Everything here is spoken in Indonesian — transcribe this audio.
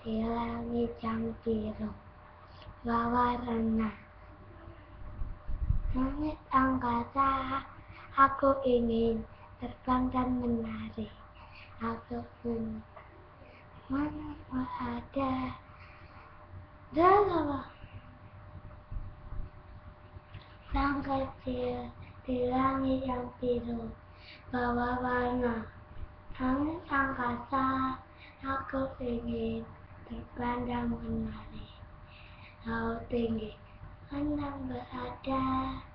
di langit yang biru berwarna. Langit angkasa, aku ingin terbang dan menari. Aku pun mana ada dalam sang kecil di langit yang biru berwarna. Langit angkasa, aku ingin terbang dan menari. Laut tinggi, renang berada.